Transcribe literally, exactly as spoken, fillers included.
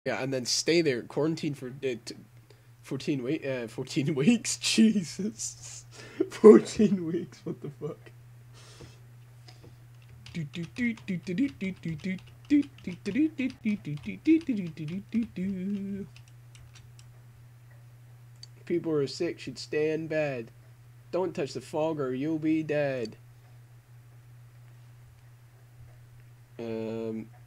Yeah, and then stay there, quarantine for uh, t- fourteen week, uh, fourteen weeks. Jesus, fourteen weeks. What the fuck? People who are sick should stay in bed. Don't touch the fog or you'll be dead. Um.